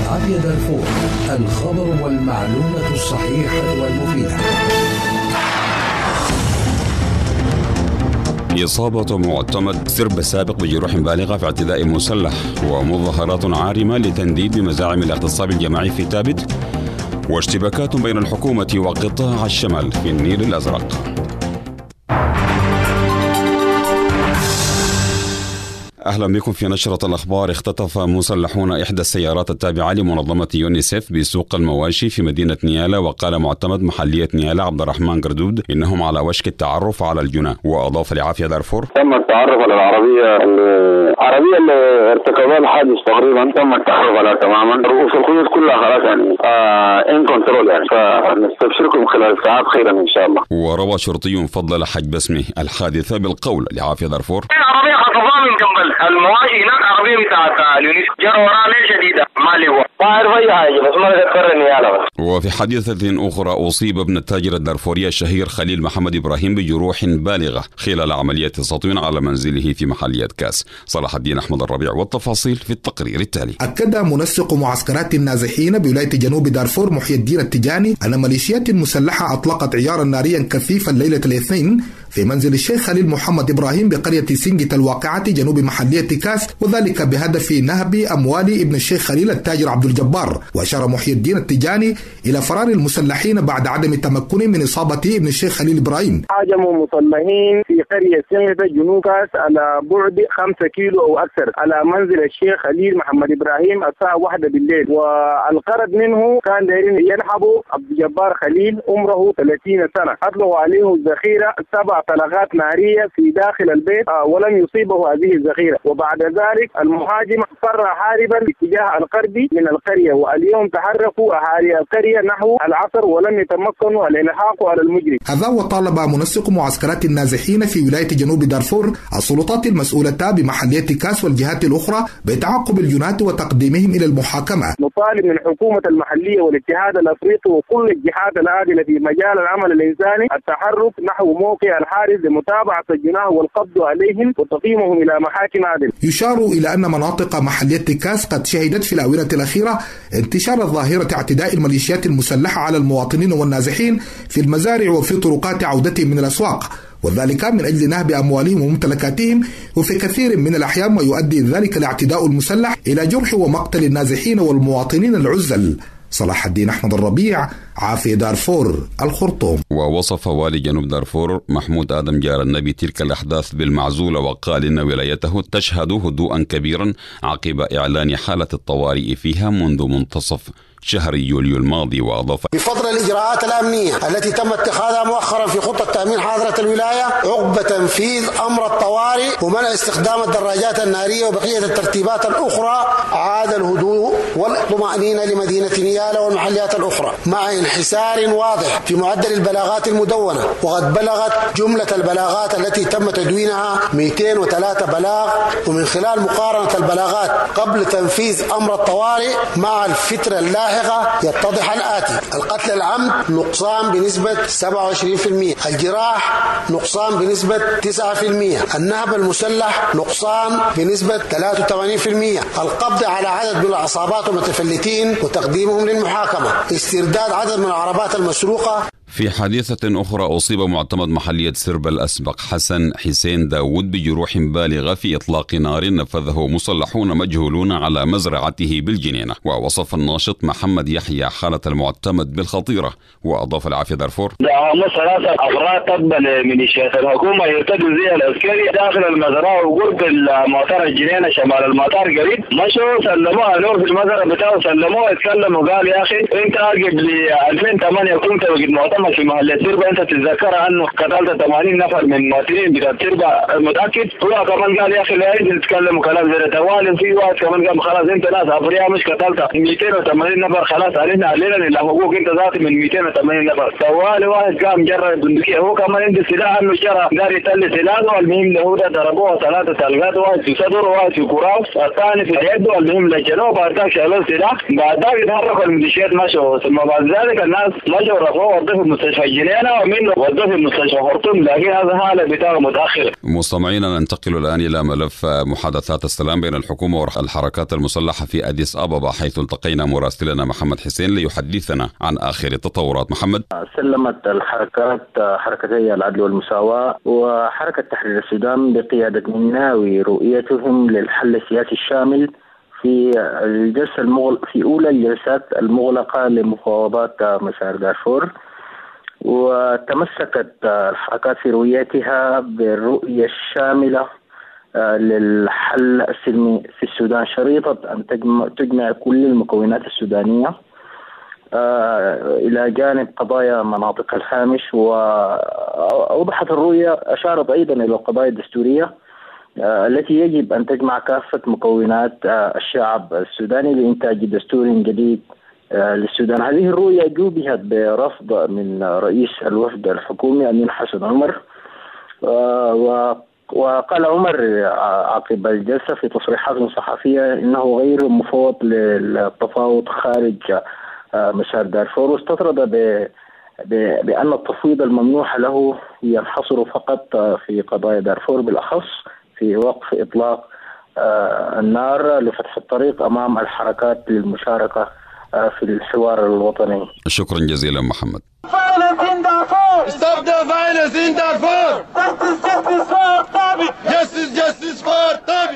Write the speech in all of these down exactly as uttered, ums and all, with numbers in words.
عافية دارفور، الخبر والمعلومة الصحيحة والمفيدة. إصابة معتمد سرب السابق بجروح بالغة في اعتداء مسلح، ومظاهرات عارمة لتنديد بمزاعم الاغتصاب الجماعي في تابت، واشتباكات بين الحكومة وقطاع الشمال في النيل الأزرق. أهلا بكم في نشرة الأخبار. اختطف مسلحون إحدى السيارات التابعة لمنظمة يونيسيف بسوق المواشي في مدينة نيالا، وقال معتمد محلية نيالا عبد الرحمن قردود إنهم على وشك التعرف على الجناة. وأضاف لعافية دارفور: تم التعرف على العربية العربية اللي ارتكبها الحادث، تقريبا تم التعرف عليها تماما، رؤوس الخيوط كلها خلاص يعني آه ان كنترول يعني، فنستبشركم خلال ساعات خيرا إن شاء الله. وروى شرطي فضل حجب اسمه الحادثة بالقول لعافية دارفور: العربية خطفها من جنب المواشي هناك، عربية بتاعت اليونيسيف جرى وراها ليه شديدة، ما لي هو ما أعرف أي حاجة، بس ما أذكر النيالة بس. وفي حادثة أخرى أصيب ابن التاجر الدارفوري الشهير خليل محمد إبراهيم بجروح بالغة خلال عملية تسطين على منزله في محلية كاس. صلاح الدين أحمد الربيع والتفاصيل في التقرير التالي. أكد منسق معسكرات النازحين بولاية جنوب دارفور محي الدين التجاني أن ميليشيات مسلحة أطلقت عيارا ناريا كثيفا ليلة الاثنين في منزل الشيخ خليل محمد إبراهيم بقرية سنجة الواقعة جنوب محلية كاس، وذلك بهدف نهب أموال ابن الشيخ خليل التاجر عبد الجبار. وأشار محي الدين التجاني إلى فرار المسلحين بعد عدم التمكن من إصابة ابن الشيخ خليل إبراهيم. هاجموا مسلحين في قرية سنجة جنوب كاس على بعد خمسة كيلو أو أكثر على منزل الشيخ خليل محمد إبراهيم الساعة واحدة بالليل، والغرض منه كان دايرين ينحبوا عبد الجبار خليل عمره ثلاثين سنة، أطلقوا عليه الذخيرة سبع طلقات نارية في داخل البيت آه ولم يصيبه هذه الذخيرة. وبعد ذلك المهاجم فر حاربا باتجاه الغربي من القرية، واليوم تحركوا أهالي القرية نحو العصر ولم يتمكنوا الإلحاق على المجرم. هذا وطالب منسق معسكرات النازحين في ولاية جنوب دارفور السلطات المسؤولة بمحلية كاس والجهات الأخرى بتعاقب الجناة وتقديمهم إلى المحاكمة. نطالب من الحكومة المحلية والاتحاد الأفريقي وكل الجهات العادلة في مجال العمل الإنساني التحرك نحو موقع الحارس لمتابعة الجناه والقبض عليهم وتقييمهم إلى محاكم عادلة. يشار إلى أن مناطق محلية كاس قد شهدت في الآونة الأخيرة انتشار ظاهرة اعتداء الميليشيات المسلحة على المواطنين والنازحين في المزارع وفي طرقات عودتهم من الأسواق، وذلك من أجل نهب أموالهم وممتلكاتهم، وفي كثير من الأحيان ما يؤدي ذلك الاعتداء المسلح إلى جرح ومقتل النازحين والمواطنين العزل. صلاح الدين أحمد الربيع، عافية دارفور، الخرطوم. ووصف والي جنوب دارفور محمود آدم جار النبي تلك الأحداث بالمعزولة، وقال إن ولايته تشهد هدوءا كبيرا عقب إعلان حالة الطوارئ فيها منذ منتصف شهر يوليو الماضي. وأضاف: بفضل الإجراءات الأمنية التي تم اتخاذها مؤخرا في خطة تأمين حاضرة الولاية عقب تنفيذ أمر الطوارئ ومنع استخدام الدراجات النارية وبقية الترتيبات الأخرى، عاد الهدوء والطمأنينة لمدينة نيالا والمحليات الأخرى مع انحسار واضح في معدل البلاغات المدونة، وقد بلغت جملة البلاغات التي تم تدوينها مئتين وثلاثة بلاغ. ومن خلال مقارنة البلاغات قبل تنفيذ أمر الطوارئ مع الفترة اللاحقة يتضح الآتي: القتل العمد نقصان بنسبة سبعة وعشرين بالمئة، الجراح نقصان بنسبة تسعة بالمئة، النهب المسلح نقصان بنسبة ثلاثة وثمانين بالمئة، القبض على عدد من العصابات والمتفلتين وتقديمهم للمحاكمة، استرداد عدد من العربات المسروقة. في حادثة أخرى أصيب معتمد محلية سرب الأسبق حسن حسين داود بجروح بالغة في إطلاق نار نفذه مسلحون مجهولون على مزرعته بالجنينة. ووصف الناشط محمد يحيى حالة المعتمد بالخطيرة. وأضاف العافية دارفور: هم ثلاثة أفراد تقبل ميليشيات الحكومة يرتدوا زي العسكري داخل المزرعة وقرب المطار الجنينة شمال المطار قريب، مشوا سلموها نور في المزرعة بتاعه، سلموه اتكلموا قال: يا أخي أنت أجب لي ألفين وثمانية كنت وقت معتمد في محل التربة، انت تتذكر انه قتلت ثمانين نفر من المواطنين بتاع التربة، متاكد؟ هو كمان قال: يا اخي لا ينزل تتكلموا كلام زي توالي. في واحد كمان قال: خلاص انت ناس افرياء مش قتلت مئتين وثمانين نفر، خلاص علينا علينا اللي حقوق انت ذاتي من مئتين وثمانين نفر. توالي واحد قام جرى البندقية، هو كمان عنده سلاح انه جرى قال يتلي سلاحه، المهم له ضربوه ثلاثة طلقات، واحد في صدره وواحد في كراو، الثاني في يده، المهم لجنوه. بعد ذلك شالوا السلاح، بعد ذلك تحركوا الميليشيات مشوا، ثم بعد ذلك الناس مشوا رفعوا وظفوا مستشفى الجنينة ومنه ودوه في مستشفى خرطوم، لكن هذا حالة بتاعه متأخرة. مستمعينا ننتقل الآن إلى ملف محادثات السلام بين الحكومة والحركات المسلحة في أديس أبابا، حيث التقينا مراسلنا محمد حسين ليحدثنا عن آخر التطورات. محمد. سلمت الحركات حركتي العدل والمساواة وحركة تحرير السودان بقيادة مناوي رؤيتهم للحل السياسي الشامل في الجلسة المغل... في أولى الجلسات المغلقة لمفاوضات مسار دارفور، وتمسكت الحركات في رؤيتها بالرؤية الشاملة للحل السلمي في السودان، شريطة أن تجمع, تجمع كل المكونات السودانية إلى جانب قضايا مناطق الهامش. وأوضحت الرؤية أشارت أيضا إلى القضايا الدستورية التي يجب أن تجمع كافة مكونات الشعب السوداني لإنتاج دستور جديد للسودان. هذه الرؤية جوبهت برفض من رئيس الوفد الحكومي أمين حسن عمر، وقال عمر عقب الجلسة في تصريحات صحفية إنه غير مفوض للتفاوض خارج مسار دارفور، واستطرد بأن التفويض الممنوح له ينحصر فقط في قضايا دارفور، بالأخص في وقف إطلاق النار لفتح الطريق أمام الحركات للمشاركة في الحوار الوطني. شكرا جزيلا محمد. Stop the violence in Darfur. Justice, justice for Tabi. Justice, justice for Tabi.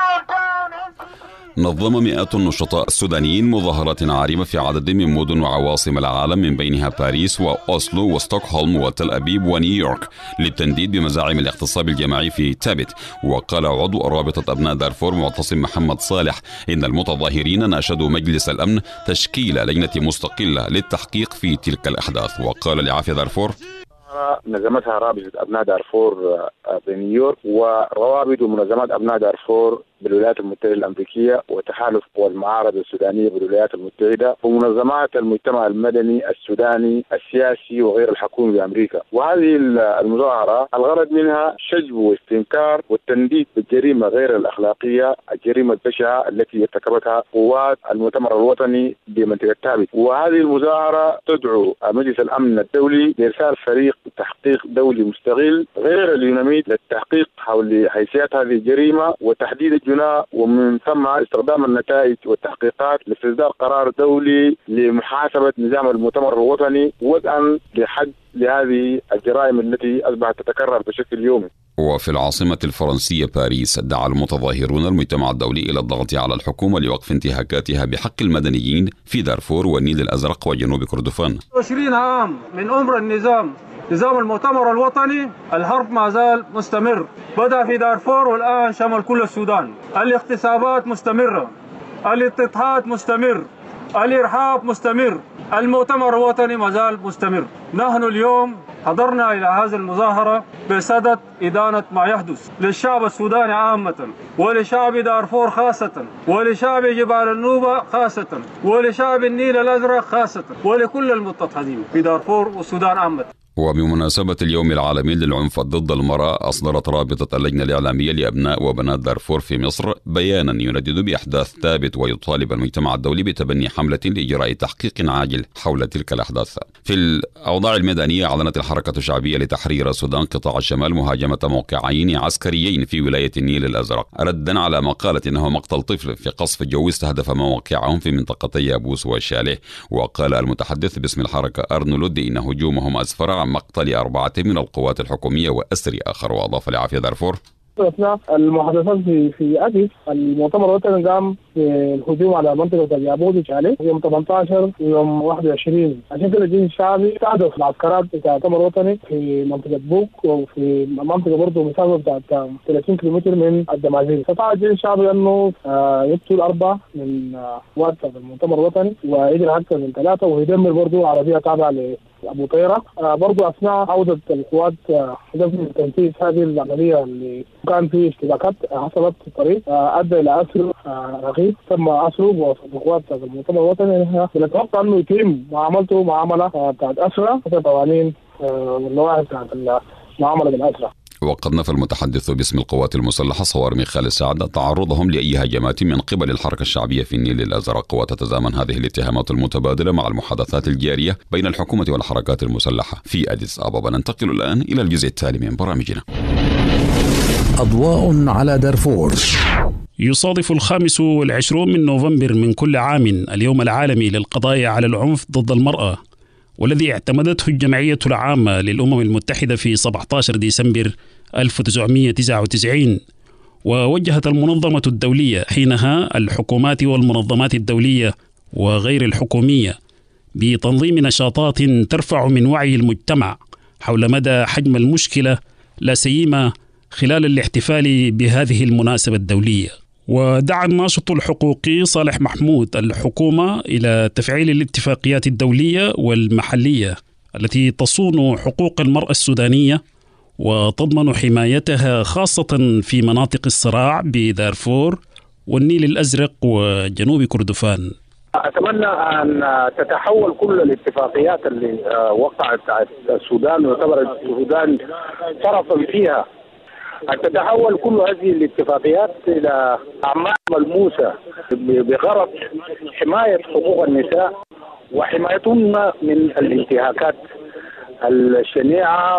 نظم مئات النشطاء السودانيين مظاهرات عارمة في عدد من مدن وعواصم العالم، من بينها باريس وأوسلو وستوكهولم وتل أبيب ونيويورك، للتنديد بمزاعم الاغتصاب الجماعي في تابت. وقال عضو رابطة أبناء دارفور معتصم محمد صالح إن المتظاهرين ناشدوا مجلس الأمن تشكيل لجنة مستقلة للتحقيق في تلك الأحداث. وقال لعافية دارفور: نظمتها رابطة أبناء دارفور بنيويورك وروابط ومنظمات أبناء دارفور بالولايات المتحدة الأمريكية وتحالف والمعارضة السودانية بالولايات المتحدة ومنظمات المجتمع المدني السوداني السياسي وغير الحكومي بأمريكا. وهذه المظاهرة الغرض منها شجب واستنكار والتنديد بالجريمة غير الأخلاقية، الجريمة البشعة التي ارتكبتها قوات المؤتمر الوطني بمنطقة تابت. وهذه المظاهرة تدعو مجلس الأمن الدولي لإرسال فريق تحقيق دولي مستقل غير اليوناميد للتحقيق حول حيثيات هذه الجريمة وتحديد الجناح، ومن ثم استخدام النتائج والتحقيقات لاستصدار قرار دولي لمحاسبة نظام المؤتمر الوطني وضعا لحد لهذه الجرائم التي أصبحت تتكرر بشكل يومي. وفي العاصمة الفرنسية باريس دعا المتظاهرون المجتمع الدولي إلى الضغط على الحكومة لوقف انتهاكاتها بحق المدنيين في دارفور والنيل الأزرق وجنوب كردفان. عشرين عام من عمر النظام نظام المؤتمر الوطني، الحرب ما زال مستمر، بدأ في دارفور والآن شمل كل السودان. الاغتصابات مستمرة، الاضطهاد مستمر، الإرهاب مستمر، المؤتمر الوطني ما زال مستمر. نحن اليوم حضرنا إلى هذه المظاهرة بصدد إدانة ما يحدث للشعب السوداني عامة، ولشعب دارفور خاصة، ولشعب جبال النوبة خاصة، ولشعب النيل الأزرق خاصة، ولكل المضطهدين في دارفور والسودان عامة. وبمناسبة اليوم العالمي للعنف ضد المرأة، أصدرت رابطة اللجنة الإعلامية لأبناء وبنات دارفور في مصر بيانا يندد بأحداث تابت ويطالب المجتمع الدولي بتبني حملة لإجراء تحقيق عاجل حول تلك الأحداث. في الأوضاع الميدانية، أعلنت الحركة الشعبية لتحرير السودان قطاع الشمال مهاجمة موقعين عسكريين في ولاية النيل الأزرق، ردا على ما قالت إنه مقتل طفل في قصف جوي استهدف مواقعهم في منطقتي أبوس والشاليه. وقال المتحدث باسم الحركة أرنولد إن هجومهم أسفر عن مقتل أربعة من القوات الحكومية وأسر آخر. وأضاف لعافية دارفور: أثناء المحادثات في في أديس المؤتمر الوطني قام بالهجوم على منطقة اليابود وشاليه يوم ثمانية عشر ويوم واحد وعشرين، عشان كده الجيش الشعبي استهدف العسكرات بتاع المؤتمر الوطني في منطقة بوك وفي منطقة برضه مسافة بتاعت ثلاثين كيلومتر من الدمازين. استطاع الجيش الشعبي أنه يقتل أربعة من قوات المؤتمر الوطني ويجري أكثر من ثلاثة ويدمر برضه عربية تابعة ل أبو طيرة. آه برضو أثناء عودة القوات حدث من تنفيذ هذه العملية اللي كان فيه اشتباكات حصلت في الطريق آه أدى إلى أسر آه رغيف تم أسره بقوات المؤتمر الوطني. نتوقع أنه يتم معاملته معاملة آه بتاعت أسرة حسب قوانين آه واللوائح بتاعت المعاملة بالأسرة. وقد نفى المتحدث باسم القوات المسلحة صوارم خالد سعد تعرضهم لأي هجمات من قبل الحركة الشعبية في النيل الأزرق. وتتزامن هذه الاتهامات المتبادلة مع المحادثات الجارية بين الحكومة والحركات المسلحة في أديس أبابا. ننتقل الآن إلى الجزء التالي من برامجنا. أضواء على دارفور. يصادف الخامس والعشرون من نوفمبر من كل عام اليوم العالمي للقضاء على العنف ضد المرأة، والذي اعتمدته الجمعية العامة للأمم المتحدة في سبعة عشر ديسمبر ألف وتسعمائة وتسعة وتسعين. ووجهت المنظمة الدولية حينها الحكومات والمنظمات الدولية وغير الحكومية بتنظيم نشاطات ترفع من وعي المجتمع حول مدى حجم المشكلة، لا سيما خلال الاحتفال بهذه المناسبة الدولية. ودعا الناشط الحقوقي صالح محمود الحكومة إلى تفعيل الاتفاقيات الدولية والمحلية التي تصون حقوق المرأة السودانية وتضمن حمايتها خاصة في مناطق الصراع بدارفور والنيل الأزرق وجنوب كردفان. أتمنى أن تتحول كل الاتفاقيات اللي وقعت السودان ويعتبر السودان طرفا فيها، أن تتحول كل هذه الاتفاقيات إلى أعمال ملموسة بغرض حماية حقوق النساء وحمايتهن من الانتهاكات الشنيعة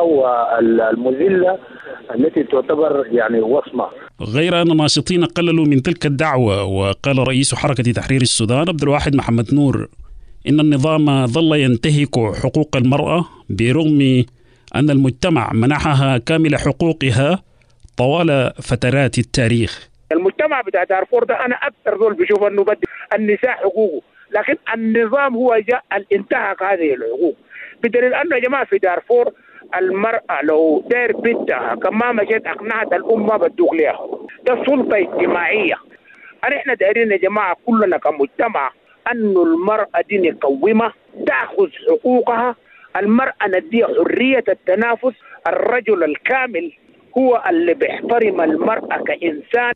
والمذلة التي تعتبر يعني وصمة. غير أن الناشطين قللوا من تلك الدعوة، وقال رئيس حركة تحرير السودان عبد الواحد محمد نور إن النظام ظل ينتهك حقوق المرأة برغم أن المجتمع منحها كامل حقوقها طوال فترات التاريخ. المجتمع بتاع دارفور ده أنا أكثر ذول بشوف أنه بدي النساء حقوقه، لكن النظام هو جاء الانتهاك هذه الحقوق، بدليل أنه يا جماعة في دارفور المرأة لو داير بنتها كما مشيت أقنعت الأمة بدوك لها، ده سلطة اجتماعية. احنا دايرين يا جماعة كلنا كمجتمع أنه المرأة دي مقومة تأخذ حقوقها، المرأة نديها حرية التنافس، الرجل الكامل هو اللي بيحترم المرأة كإنسان.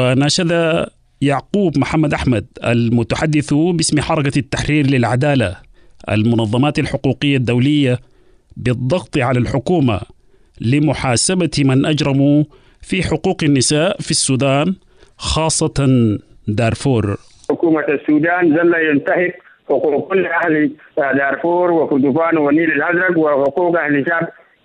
وناشد يعقوب محمد أحمد المتحدث باسم حركة التحرير للعدالة المنظمات الحقوقية الدولية بالضغط على الحكومة لمحاسبة من أجرموا في حقوق النساء في السودان خاصة دارفور. حكومة السودان ظل ينتهك حقوق كل أهل دارفور وكردفان والنيل الأزرق وحقوق أهل شعب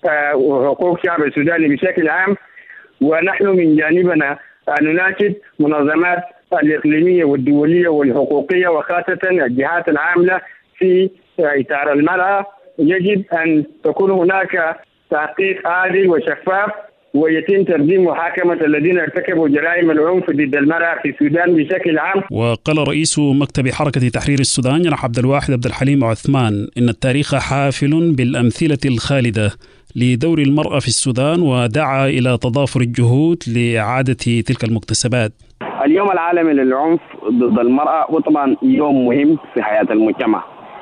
وحقوق شعب السوداني بشكل عام، ونحن من جانبنا نناشد منظمات الإقليمية والدولية والحقوقية وخاصة الجهات العاملة في إطار المرأة. يجب أن تكون هناك تحقيق عادل وشفاف ويتم تقديم محاكمة الذين ارتكبوا جرائم العنف ضد المرأة في السودان بشكل عام. وقال رئيس مكتب حركة تحرير السودان جناح عبد الواحد عبد الحليم عثمان إن التاريخ حافل بالأمثلة الخالدة لدور المرأة في السودان، ودعا إلى تضافر الجهود لإعادة تلك المكتسبات. اليوم العالمي للعنف ضد المرأة وطبعا يوم مهم في حياة المجتمع،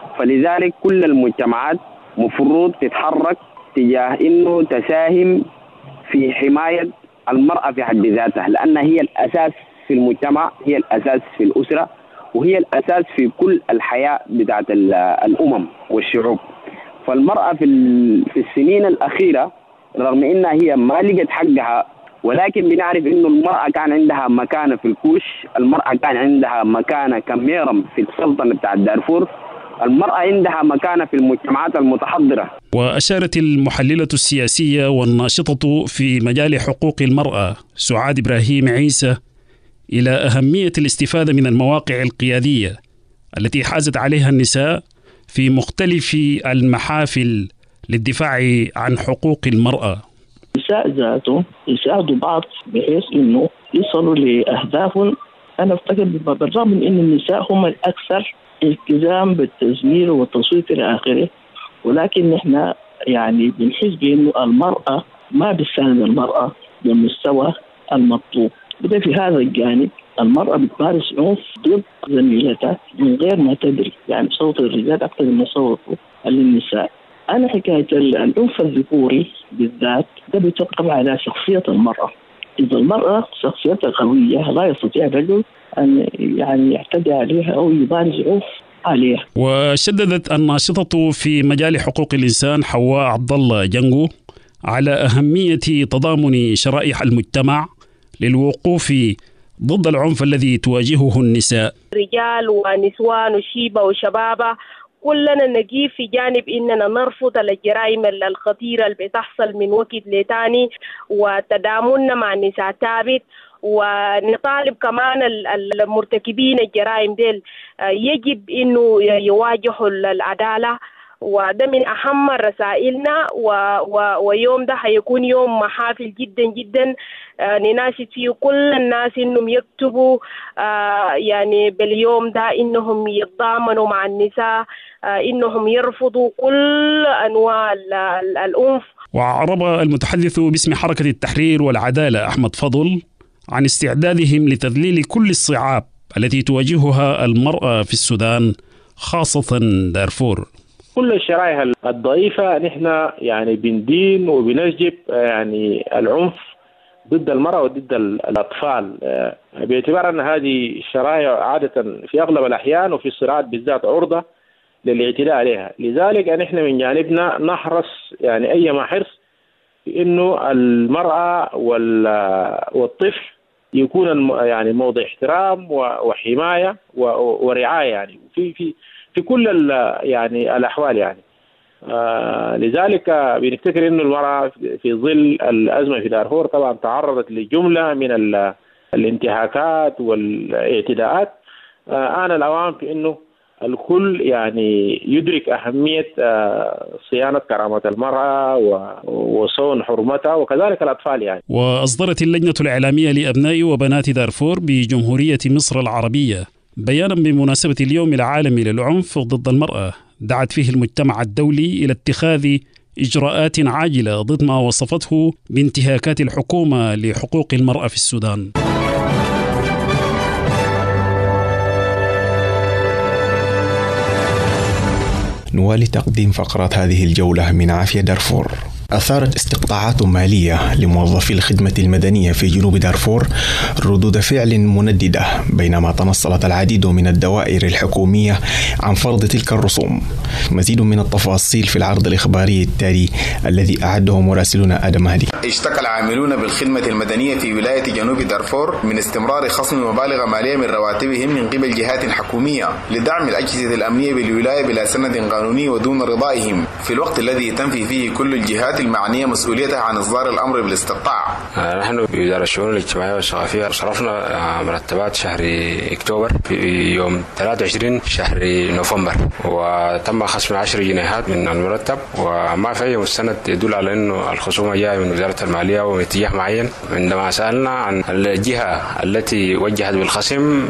فلذلك كل المجتمعات مفروض تتحرك تجاه إنه تساهم في حماية المرأة في حد ذاتها، لأن هي الأساس في المجتمع، هي الأساس في الأسرة، وهي الأساس في كل الحياة بتاعت الأمم والشعوب. فالمرأة في في السنين الأخيرة رغم إنها هي ما لقت حقها، ولكن بنعرف إنه المرأة كان عندها مكانة في الكوش، المرأة كان عندها مكانة كميرم في السلطنة بتاعت دارفور، المرأة عندها مكانة في المجتمعات المتحضرة. وأشارت المحللة السياسية والناشطة في مجال حقوق المرأة سعاد إبراهيم عيسى إلى أهمية الاستفادة من المواقع القيادية التي حازت عليها النساء في مختلف المحافل للدفاع عن حقوق المرأة. النساء ذاته يساعدوا بعض بحيث إنه يصلوا لأهدافهم. أنا أفتكر بالرغم من إن النساء هم الأكثر التزام بالتزوير والتصويت إلى آخره، ولكن نحن يعني بنحس بأنه المرأة ما بتساند المرأة بالمستوى المطلوب. بدأ في هذا الجانب المرأة بتمارس عنف ضد زميلتها من غير ما تدري، يعني صوت الرجال أكثر من صوته للنساء. أنا حكاية العنف الذكوري بالذات ده بيتوقف على شخصية المرأة. إذا المرأة شخصيتها قوية لا يستطيع الرجل أن يعني يعتدي عليها أو يمارس عنف عليها. وشددت الناشطة في مجال حقوق الإنسان حواء عبد الله جنجو على أهمية تضامن شرائح المجتمع للوقوف ضد العنف الذي تواجهه النساء. رجال ونسوان وشيبة وشبابة كلنا نقيف في جانب إننا نرفض الجرائم الخطيرة اللي بتحصل من وقت لتاني، وتدامننا مع النساء ثابت، ونطالب كمان المرتكبين الجرائم ديل يجب إنه يواجهوا العدالة، وده من أهم رسائلنا. و... و... ويوم ده حيكون يوم محافل جدا جدا آه نناشد فيه كل الناس إنهم يكتبوا آه يعني باليوم ده إنهم يتضامنوا مع النساء، آه إنهم يرفضوا كل أنواع العنف. وأعرب المتحدث باسم حركة التحرير والعدالة أحمد فضل عن استعدادهم لتذليل كل الصعاب التي تواجهها المرأة في السودان خاصة دارفور. كل الشرائح الضعيفة نحن يعني بندين وبنجب يعني العنف ضد المرأة وضد الأطفال، باعتبار أن هذه الشرائح عادة في أغلب الأحيان وفي الصراعات بالذات عرضة للاعتداء عليها. لذلك نحن من جانبنا نحرص يعني أيما حرص في إنه المرأة والطفل يكون يعني موضع احترام وحماية ورعاية يعني في في في كل يعني الأحوال يعني. آه لذلك بنفتكر إنه المرأة في ظل الأزمة في دارفور طبعا تعرضت لجملة من الانتهاكات والاعتداءات. آه آن الأوان في إنه الكل يعني يدرك أهمية آه صيانة كرامة المرأة وصون حرمتها وكذلك الأطفال يعني. وأصدرت اللجنة الإعلامية لأبناء وبنات دارفور بجمهورية مصر العربية بيانا بمناسبة اليوم العالمي للعنف ضد المرأة دعت فيه المجتمع الدولي إلى اتخاذ إجراءات عاجلة ضد ما وصفته بانتهاكات الحكومة لحقوق المرأة في السودان. نوالي تقديم فقرات هذه الجولة من عافية دارفور. أثارت استقطاعات مالية لموظفي الخدمة المدنية في جنوب دارفور ردود فعل منددة، بينما تنصلت العديد من الدوائر الحكومية عن فرض تلك الرسوم. مزيد من التفاصيل في العرض الإخباري التالي الذي أعده مراسلنا آدم هادي. اشتكى العاملون بالخدمة المدنية في ولاية جنوب دارفور من استمرار خصم مبالغ مالية من رواتبهم من قبل جهات حكومية لدعم الأجهزة الأمنية بالولاية بلا سند قانوني ودون رضائهم، في الوقت الذي تنفي فيه كل الجهات المعنية مسؤوليتها عن إصدار الأمر بالاستقطاع. نحن في إدارة الشؤون الاجتماعية والثقافية صرفنا مرتبات شهر أكتوبر في يوم ثلاثة وعشرين شهر نوفمبر، وتم خصم عشر جنيهات من المرتب، وما في أي مستند يدل على أنه الخصومة جاء من وزارة المالية واتجاه معين. عندما سألنا عن الجهة التي وجهت بالخصم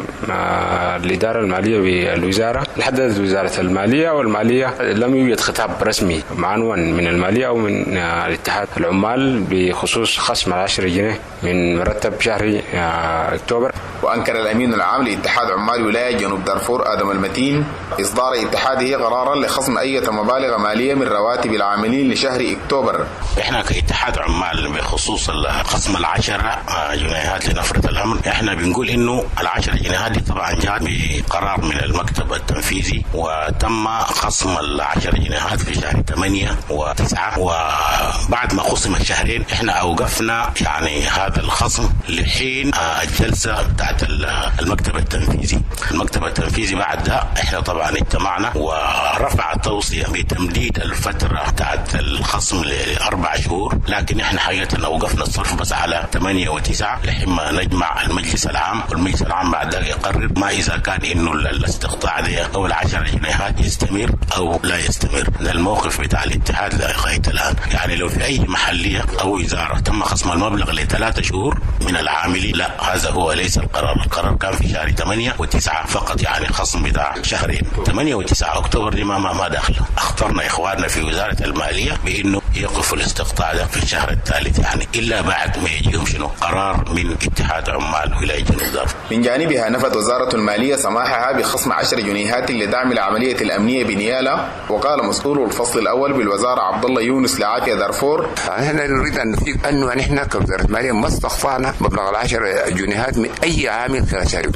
الإدارة المالية بالوزارة، حددت وزارة المالية، والمالية لم يوجد خطاب رسمي معنون من المالية أو من الاتحاد العمال بخصوص خصم العشر جنيه من مرتب شهر أكتوبر. وأنكر الأمين العام لاتحاد عمال ولاية جنوب دارفور آدم المتين إصدار اتحاده قرارا لخصم أي مبالغ مالية من رواتب العاملين لشهر أكتوبر. إحنا كاتحاد عمال بخصوص خصم العشر جنيهات لنفرة الأمر، إحنا بنقول إنه العشر جنيهات دي طبعا جاءت بقرار من المكتب التنفيذي، وتم خصم العشر جنيهات في شهر ثمانية وتسعة، وبعد ما خصم الشهرين إحنا أوقفنا يعني هذا الخصم لحين الجلسة بتاعت المكتب التنفيذي. المكتب التنفيذي بعد ده إحنا طبعا اجتمعنا ورفع توصية بتمديد الفترة بتاعت الخصم لأربع شهور، لكن إحنا حقيقة أوقفنا الصرف بس على ثمانية وتسعة لحين ما نجمع المجلس العام، والمجلس العام بعد ذلك يقرر ما إذا كان إنه الاستقطاع ده أو العشر جنيهات يستمر أو لا يستمر. ده الموقف بتاع الاتحاد لغاية الآن. يعني لو في أي محلية أو وزارة تم خصم المبلغ لثلاثة شهور من العاملين، لا هذا هو ليس القرار. القرار كان في شهر ثمانية وتسعة فقط، يعني خصم بتاع شهرين. ثمانية وتسعة أكتوبر دي ما ما داخله. اخترنا إخواننا في وزارة المالية بإنه يقفوا الاستقطاع ده في الشهر الثالث، يعني إلا بعد ما يجيهم شنو قرار من اتحاد عمال ولاية جنوب دارفور. من جانبها نفت وزارة المالية سماحها بخصم عشر جنيهات لدعم العملية الأمنية بنيالة. وقال مسؤول الفصل الأول بالوزارة عبد الله يونس لعافية دارفور: احنا نريد ان نفيد انه نحن كوزارة المالية ما استخفانا مبلغ العشر جنيهات من اي عامل خلال شهر اكتوبر،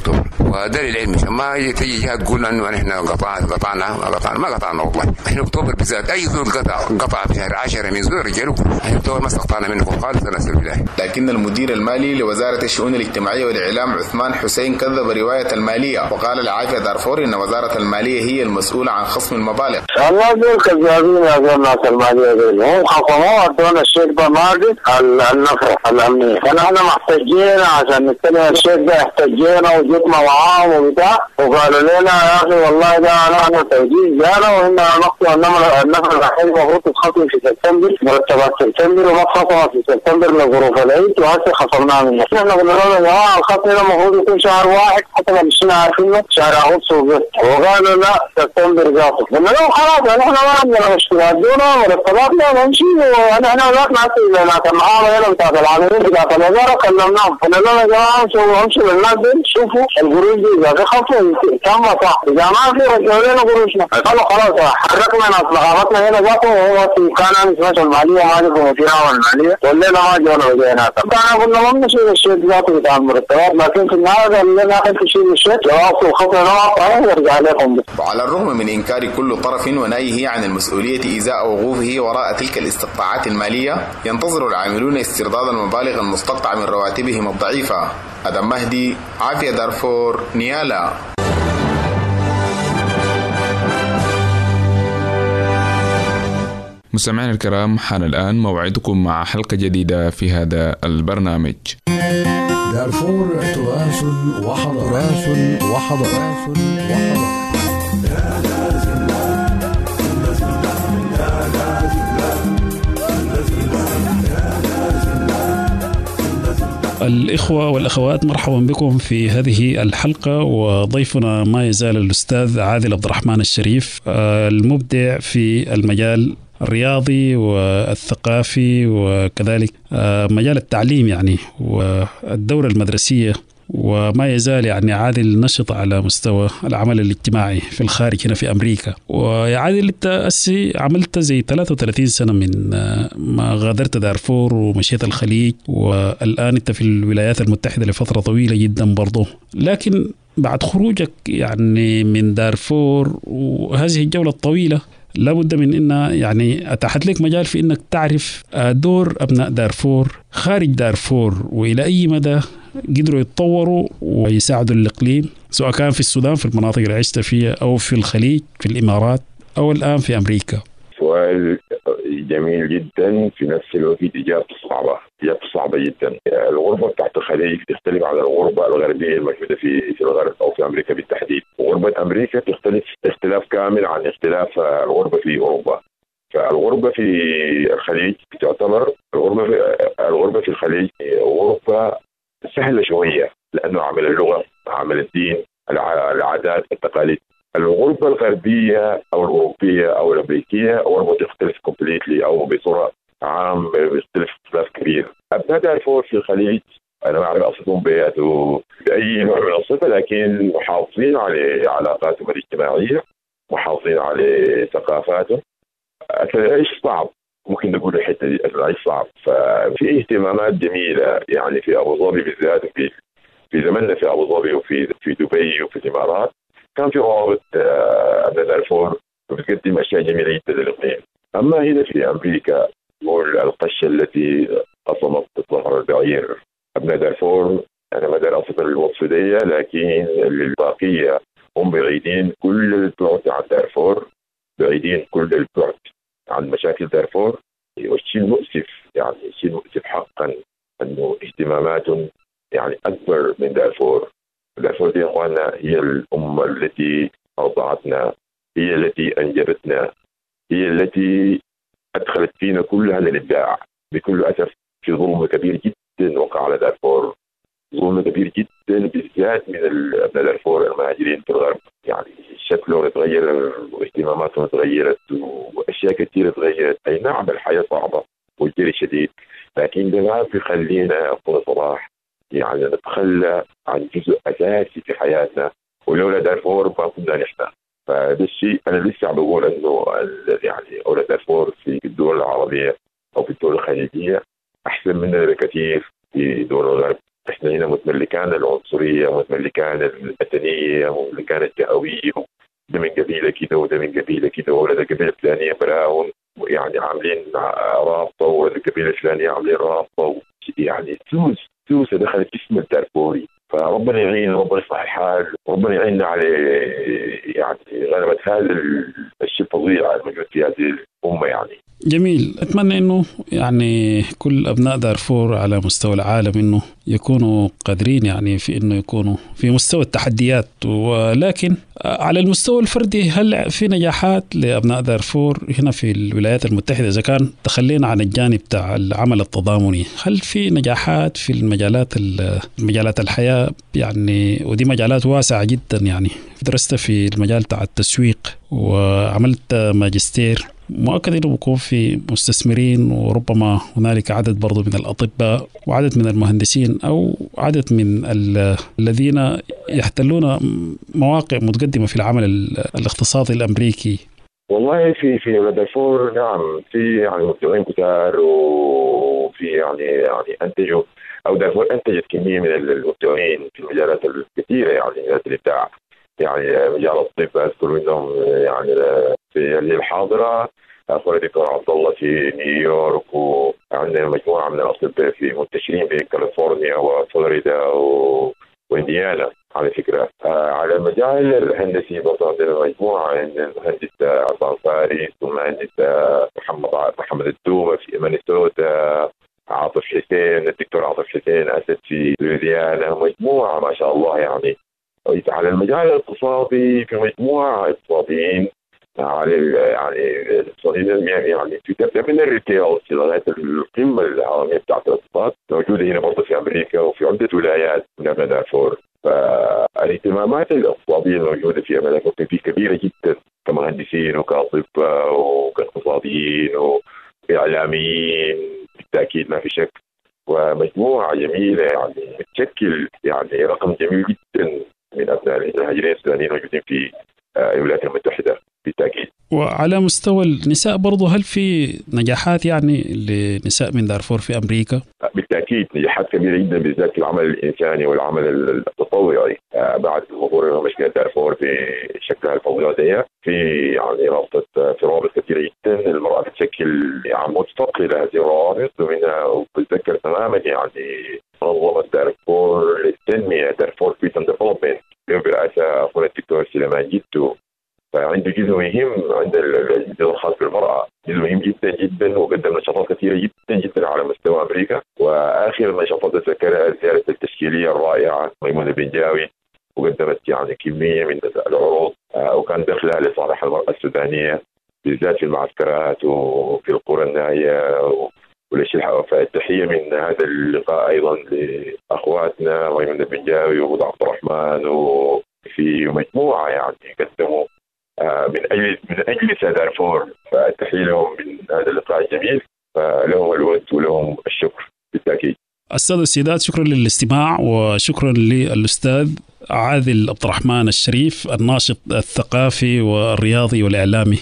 وده للعلم ما يجي تيجي جهه تقول انه احنا قطعنا قطعنا قطعنا ما قطعنا والله. احنا اكتوبر بالذات اي زول قطع قطع في شهر عشرة من زول رجاله احنا اكتوبر ما استقطعنا منكم خالص نسال بالله. لكن المدير المالي لوزاره الشؤون الاجتماعيه والاعلام عثمان حسين كذب روايه الماليه وقال لعافيه دارفور ان وزاره الماليه هي المسؤوله عن خصم المبالغ. الله دول كذابين يا زول الناس الماليه دول هم خصموا ادونا الشيك ده ماضي النفره الامنيه فنحن محتاجين عشان نستلم الشيك ده احتاجينا وجبنا معاهم وبتاع وقالوا لنا يا اخي والله ده نحن توجيه جانا وان نقص النفر الوحيد المفروض تتخصم في سبتمبر مرتبات سبتمبر وما اتخصمت في سبتمبر لظروف العيد وهسه خصمناها منه. احنا قلنا لهم يا جماعه الخصم ده المفروض يكون شهر واحد حتى ما مشينا عارفينه شهر اغسطس وبس وقالوا لا سبتمبر قاصر. قلنا لهم خلاص احنا ما عندنا مشكله ادونا مرتباتنا ونمشي واحنا ذات ناس ناس المعامله هنا بتاعت العاملين بتاعت الوزاره كلمناهم قلنا لهم يا جماعه امشوا امشوا للناس دي شوفوا القروش دي اذا في خصم كم صح اذا ما في رجعوا لنا قروشنا. قالوا خلاص حركنا ناس لغايتنا هنا ذاتهم وهو في كان اسمه الماليه ما لكم فيها الماليه قلنا ما جونا وجينا طبعا قلنا ما نشيل الشيء ذاته بتاع المرتبات لكن في النهايه قال لنا اخر شيء الشيء جواب خطر نوع ورجع عليكم. وعلى الرغم من انكار كل طرف ونهيه عن المسؤوليه ازاء وقوفه وراء تلك الاستقطاعات الماليه ينتظر العاملون استرداد المبالغ المستقطعه من رواتبهم الضعيفه. ادم مهدي عافيه دارفور نيالا. مستمعينا الكرام حان الآن موعدكم مع حلقة جديدة في هذا البرنامج. دارفور تراث وحضارة تراث وحضارة وحضارة الإخوة والأخوات مرحبا بكم في هذه الحلقة وضيفنا ما يزال الأستاذ عادل عبد الرحمن الشريف المبدع في المجال الرياضي والثقافي وكذلك مجال التعليم يعني والدورة المدرسية وما يزال يعني عادل نشط على مستوى العمل الاجتماعي في الخارج هنا في أمريكا. ويا عادل أنت أسي عملت زي ثلاثة وثلاثين سنة من ما غادرت دارفور ومشيت الخليج والآن أنت في الولايات المتحدة لفترة طويلة جدا برضو، لكن بعد خروجك يعني من دارفور وهذه الجولة الطويلة لابد من إن يعني أتاحت لك مجال في إنك تعرف دور أبناء دارفور خارج دارفور وإلى أي مدى قدروا يتطوروا ويساعدوا الإقليم سواء كان في السودان في المناطق اللي عشت فيها أو في الخليج في الإمارات أو الآن في أمريكا. سؤال جميل جدا في نفس الوقت إجابته صعبة إجابته صعبة جدا. الغربة بتاعت الخليج تختلف عن الغربة الغربية الموجودة في في الغرب أو في أمريكا بالتحديد. غربة أمريكا تختلف اختلاف كامل عن اختلاف الغربة في أوروبا. فالغربة في الخليج تعتبر الغربة في الغربة في الخليج غربة سهلة شوية لأنه عمل اللغة عمل الدين العادات التقاليد. الغربة الغربية أو الأوروبية أو الأمريكية غربة تختلف كومبليتلي أو بصورة عام بيختلف اختلاف كبير. أبناء دارفور في الخليج أنا ما أعرف أصلهم بيأتوا بأي نوع من الصفة لكن محافظين على علاقاتهم الاجتماعية محافظين على ثقافاتهم. العيش صعب ممكن نقول الحتة دي العيش صعب. ففي اهتمامات جميلة يعني في أبو ظبي بالذات في في زمننا في أبو ظبي وفي في دبي وفي الإمارات كان في روابط أبناء دارفور بتقدم أشياء جميلة جدا للإقليم. أما هنا في أمريكا نقول القشة التي قصمت ظهر البعير. أبناء دارفور أنا ما أقدر أصف الوصف دي لكن الباقية هم بعيدين كل البعد عن دارفور بعيدين كل البعد عن مشاكل دارفور. والشيء المؤسف يعني الشيء المؤسف حقا أنه اهتماماتهم يعني أكبر من دارفور. دارفور دي أخوانا هي الأمة التي أرضعتنا هي التي أنجبتنا هي التي أدخلت فينا كل هذا الإبداع. بكل أسف في ظلم كبير جدا وقع على دارفور ظلم كبير جدا بالذات من أبناء دارفور المهاجرين في الغرب. يعني شكلهم تغير واهتماماتهم تغيرت وأشياء كثيرة تغيرت. أي نعم الحياة صعبة والجري شديد لكن ده ما بيخلينا أقول صلاح يعني نتخلى عن جزء أساسي في حياتنا ولولا دارفور ما كنا نحن. فهذا الشيء أنا لسه بقول إنه يعني أولاد دارفور في الدول العربية أو في الدول الخليجية أحسن مننا بكثير في دول الغرب. إحنا هنا متملكات متملكان العنصرية ومتملكان الأتنية ومتملكان الجهوية، ده من قبيلة كده وده من قبيلة كده ولا ده قبيلة فلانية براهم يعني عاملين رابطة ولا القبيلة الفلانية عاملين رابطة، يعني سوس سوسة دخلت اسم الدارفوري. فربنا يعين، ربنا يصلح الحال، ربنا يعيننا على يعني غلبة هذا الشيء الفظيع الموجود في هذه الأمة. يعني جميل. أتمنى أنه يعني كل أبناء دارفور على مستوى العالم أنه يكونوا قادرين يعني في أنه يكونوا في مستوى التحديات، ولكن على المستوى الفردي هل في نجاحات لأبناء دارفور هنا في الولايات المتحدة؟ إذا كان تخلينا عن الجانب تاع العمل التضامني، هل في نجاحات في المجالات المجالات الحياة يعني؟ ودي مجالات واسعة جدا يعني. درست في المجال تاع التسويق وعملت ماجستير، مؤكد أنه بيكون في مستثمرين وربما هنالك عدد برضو من الأطباء وعدد من المهندسين أو عدد من الذين يحتلون مواقع متقدمة في العمل الاقتصادي الأمريكي. والله في في دارفور نعم في يعني مبدعين كتار، وفي يعني يعني أنتجوا أو دارفور أنتجت كمية من المبدعين في المجالات الكثيرة، يعني مجالات الإبداع. يعني مجال الطب أذكر منهم يعني في الحاضرة أخونا الدكتور عبد الله في نيويورك، وعندنا مجموعة من الأطباء في منتشرين في كاليفورنيا وفلوريدا وإنديانا على فكرة. على المجال الهندسي برضه عندنا مجموعة، عندنا المهندس عصام فارس والمهندس محمد محمد الدومة في مينيسوتا، عاطف حسين الدكتور عاطف حسين أسد في لويزيانا، مجموعة ما شاء الله يعني. على المجال الاقتصادي في مجموعة اقتصاديين على يعني الاقتصاديين يعني في تبدأ من الريتيل لغاية القمة العالمية بتاعت الاقتصاد موجودة هنا برضه في أمريكا وفي عدة ولايات من أبناء دارفور. فالاهتمامات الاقتصادية الموجودة في أمريكا في كبيرة جدا كمهندسين وكأطباء وكاقتصاديين وإعلاميين بالتأكيد ما في شك، ومجموعة جميلة يعني بتشكل يعني رقم جميل جدا من أبناء الهاجرين السودانيين موجودين في الولايات المتحدة بالتأكيد. وعلى مستوى النساء برضو هل في نجاحات يعني لنساء من دارفور في أمريكا؟ بالتأكيد نجاحات كبيرة جدا بالذات في العمل الإنساني والعمل التطوعي. بعد ظهور مشكلة دارفور في شكلها الفظيع دي في يعني رابطة في روابط كثيرة جدا، المرأة بتشكل عمود فقري لهذه الروابط، ومنها وبتذكر تماما يعني منظمة دارفور للتنمية دارفور بيس اند ديفلوبمنت برئاسة أخونا الدكتور سليمان جدو. فعنده جزء مهم عند الجزء الخاص بالمرأة، جزء مهم جدا جدا، وقدم نشاطات كثيرة جدا جدا على مستوى أمريكا. وآخر نشاطات ذكرها الزيارة التشكيلية الرائعة ميمونة بنجاوي، وقدمت يعني كمية من العروض وكان دخلها لصالح المرأة السودانية بالذات في المعسكرات وفي القرى النائية والأشياء. فالتحية من هذا اللقاء أيضا لأخواتنا ميمونة بنجاوي وهدى عبد الرحمن، وفي مجموعة يعني قدموا من أجل من أجل دارفور، فالتحية لهم من هذا اللقاء الجميل، فلهم الود ولهم الشكر بالتأكيد. السادة السيدات، شكرا للاستماع، وشكرا للأستاذ عادل عبد الرحمن الشريف الناشط الثقافي والرياضي والإعلامي.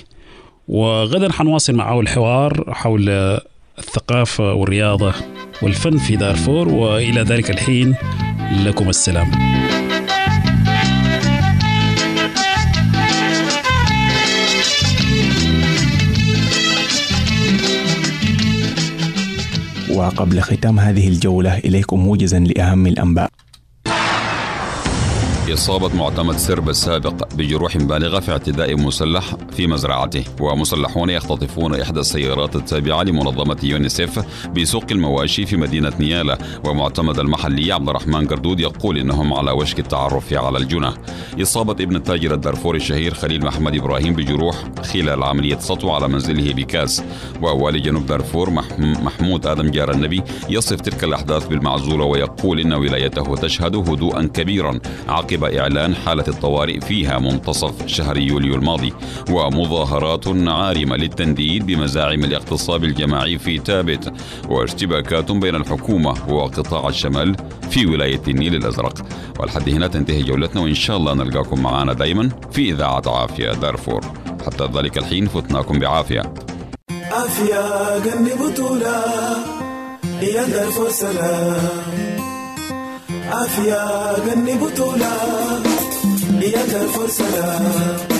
وغدا حنواصل معه الحوار حول الثقافة والرياضة والفن في دارفور، وإلى ذلك الحين لكم السلام. وقبل ختام هذه الجولة إليكم موجزا لأهم الأنباء. إصابة معتمد سرب السابق بجروح بالغة في اعتداء مسلح في مزرعته، ومسلحون يختطفون إحدى السيارات التابعة لمنظمة يونيسيف بسوق المواشي في مدينة نيالا. ومعتمد المحلي عبد الرحمن قردود يقول إنهم على وشك التعرف على الجنة. إصابة ابن التاجر الدارفوري الشهير خليل محمد إبراهيم بجروح خلال عملية سطو على منزله بكاس. ووالي جنوب دارفور محمود آدم جار النبي يصف تلك الأحداث بالمعزولة، ويقول إن ولايته تشهد هدوءا كبيرا عقب إعلان حالة الطوارئ فيها منتصف شهر يوليو الماضي. ومظاهرات عارمة للتنديد بمزاعم الاغتصاب الجماعي في تابت، واشتباكات بين الحكومة وقطاع الشمال في ولاية النيل الأزرق. والحد هنا تنتهي جولتنا، وإن شاء الله نلقاكم معنا دايما في إذاعة عافية دارفور. حتى ذلك الحين فتناكم بعافية. عافية قلبي بطولة يا دارفور سلام، عافية غني بطولة يا دارفور سلام